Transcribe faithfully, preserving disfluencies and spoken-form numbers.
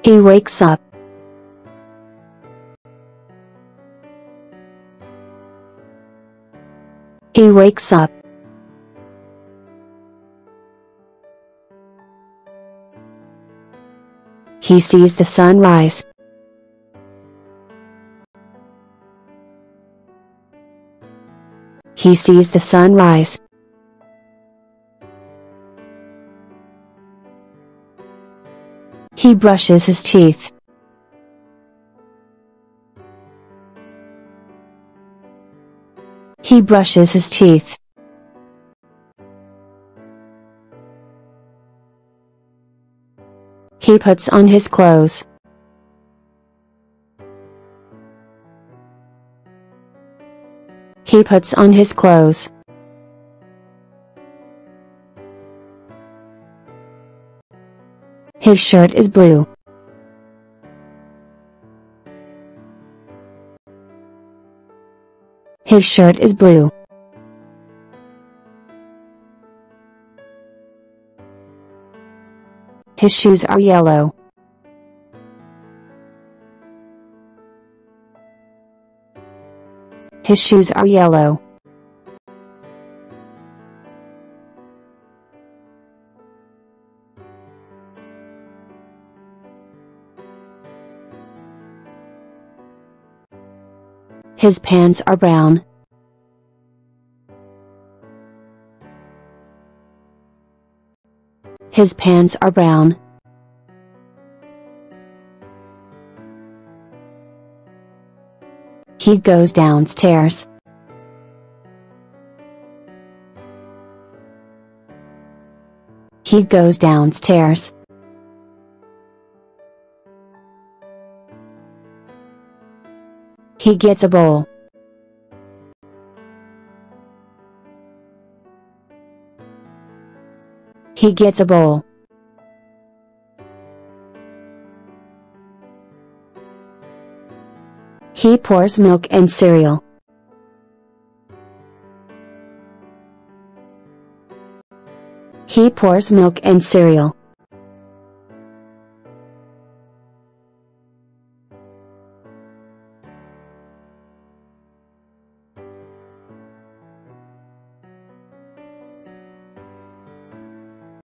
He wakes up. He wakes up. He sees the sun rise. He sees the sun rise. He brushes his teeth. He brushes his teeth. He puts on his clothes. He puts on his clothes. His shirt is blue. His shirt is blue. His shoes are yellow. His shoes are yellow. His pants are brown. His pants are brown. He goes downstairs. He goes downstairs. He gets a bowl. He gets a bowl. He pours milk and cereal. He pours milk and cereal.